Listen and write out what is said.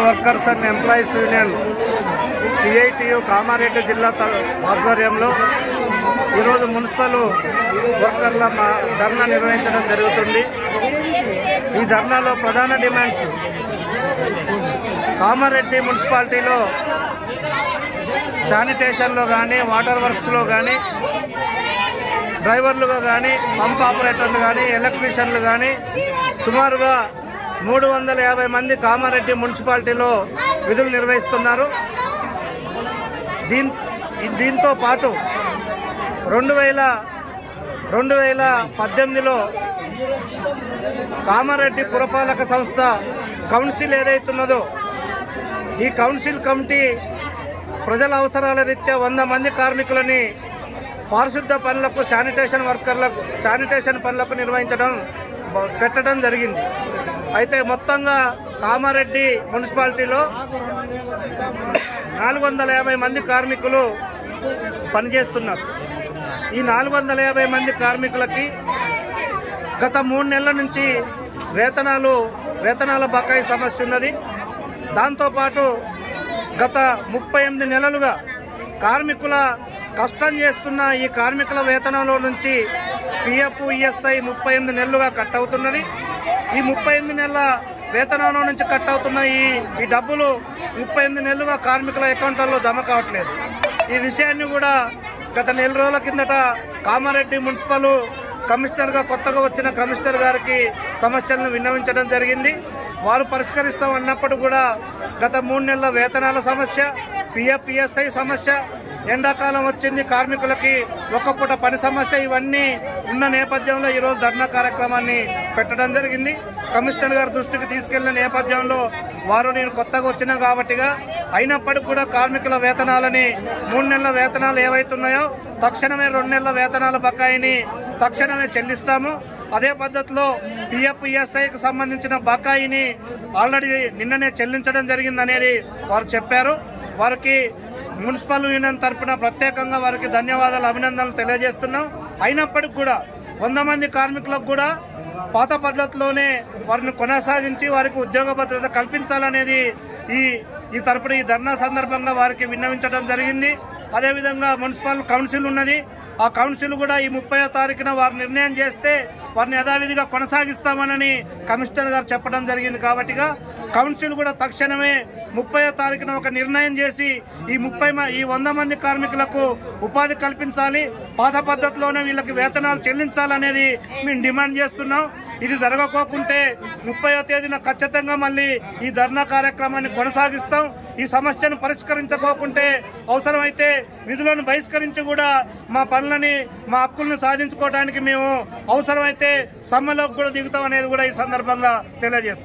Workers and employees union CITU Kamareddy జిల్లా ఆధ్వర్యంలో ఈరోజు మున్సిపల్ వర్కర్ల ధర్నా నిర్వహించడం జరుగుతుంది. ఈ ధర్నాలో ప్రధాన డిమాండ్స్ కామారెడ్డి మున్సిపాలిటీలో శానిటేషన్లో కానీ, వాటర్ వర్క్స్లో కానీ, డ్రైవర్లుగా కానీ, పంప్ ఆపరేటర్లు కానీ, ఎలక్ట్రీషియన్లు కానీ సుమారుగా 350 మంది కామారెడ్డి మున్సిపాలిటీలో విధులు నిర్వహిస్తున్నారు. దీంతో పాటు 2018లో కామారెడ్డి పురపాలక సంస్థ కౌన్సిల్ ఏదైతున్నదో ఈ కౌన్సిల్ కమిటీ ప్రజల అవసరాల రీత్యా 100 మంది కార్మికులని పారిశుద్ధ పనులకు, శానిటేషన్ పనులకు పెట్టడం జరిగింది. అయితే మొత్తంగా కామారెడ్డి మున్సిపాలిటీలో 450 మంది కార్మికులు పనిచేస్తున్నారు. ఈ 450 మంది కార్మికులకి గత 3 నెలల నుంచి వేతనాల బకాయి సమస్య ఉన్నది. దాంతోపాటు గత 38 నెలలుగా కార్మికుల కష్టం చేస్తున్న ఈ కార్మికుల వేతనంలో నుంచి పిఎఫ్, ఈఎస్ఐ 38 నెలలుగా కట్ అవుతున్నది. ఈ 38 నెలల వేతనంలో నుంచి కట్ అవుతున్న ఈ డబ్బులు 38 నెలలుగా కార్మికుల అకౌంట్లలో జమ కావట్లేదు. ఈ విషయాన్ని కూడా గత నెల రోజుల కిందట కామారెడ్డి మున్సిపల్ కమిషనర్గా కొత్తగా వచ్చిన కమిషనర్ గారికి సమస్యలను విన్నవించడం జరిగింది. వారు పరిష్కరిస్తాం అన్నప్పుడు కూడా గత 3 నెలల వేతనాల సమస్య, పిఎఫ్, ఈఎస్ఐ సమస్య, ఎండాకాలం వచ్చింది, కార్మికులకి ఒక్కపూట పని సమస్య, ఇవన్నీ ఉన్న నేపథ్యంలో ఈరోజు ధర్నా కార్యక్రమాన్ని పెట్టడం జరిగింది. కమిషనర్ గారి దృష్టికి తీసుకెళ్లిన నేపథ్యంలో వారు నేను కొత్తగా వచ్చినా కాబట్టిగా అయినప్పటికీ కూడా కార్మికుల వేతనాలని 3 నెలల వేతనాలు ఏవైతున్నాయో తక్షణమే 2 నెలల వేతనాల బకాయిని తక్షణమే చెల్లిస్తాము. అదే పద్ధతిలో పిఎఫ్, ఈఎస్ఐకి సంబంధించిన బకాయిని ఆల్రెడీ నిన్ననే చెల్లించడం జరిగిందనేది వారు చెప్పారు. వారికి మున్సిపల్ యూనియన్ తరఫున ప్రత్యేకంగా వారికి ధన్యవాదాలు, అభినందనలు తెలియజేస్తున్నాం. అయినప్పటికీ కూడా 100 మంది కార్మికులకు కూడా పాత పద్ధతిలోనే వారిని కొనసాగించి వారికి ఉద్యోగ భద్రత కల్పించాలనేది ఈ తరపున ఈ ధర్నా సందర్భంగా వారికి విన్నవించడం జరిగింది. అదేవిధంగా మున్సిపల్ కౌన్సిల్ ఉన్నది. ఆ కౌన్సిల్ కూడా ఈ 30వ తారీఖున వారు నిర్ణయం చేస్తే వారిని యథావిధిగా కొనసాగిస్తామని కమిషనర్ గారు చెప్పడం జరిగింది. కాబట్టిగా కౌన్సిల్ కూడా తక్షణమే 30వ తారీఖున ఒక నిర్ణయం చేసి ఈ 100 మంది కార్మికులకు ఉపాధి కల్పించాలి, పాత పద్ధతిలోనే వీళ్ళకి వేతనాలు చెల్లించాలనేది మేము డిమాండ్ చేస్తున్నాం. ఇది జరగకోకుంటే 30వ తేదీన ఖచ్చితంగా మళ్ళీ ఈ ధర్నా కార్యక్రమాన్ని కొనసాగిస్తాం. ఈ సమస్యను పరిష్కరించుకోకుంటే అవసరమైతే విధులను బహిష్కరించి కూడా మా హక్కులను సాధించుకోవడానికి మేము అవసరమైతే సమ్మెలోకి కూడా దిగుతాం అనేది కూడా ఈ సందర్భంగా తెలియజేస్తాం.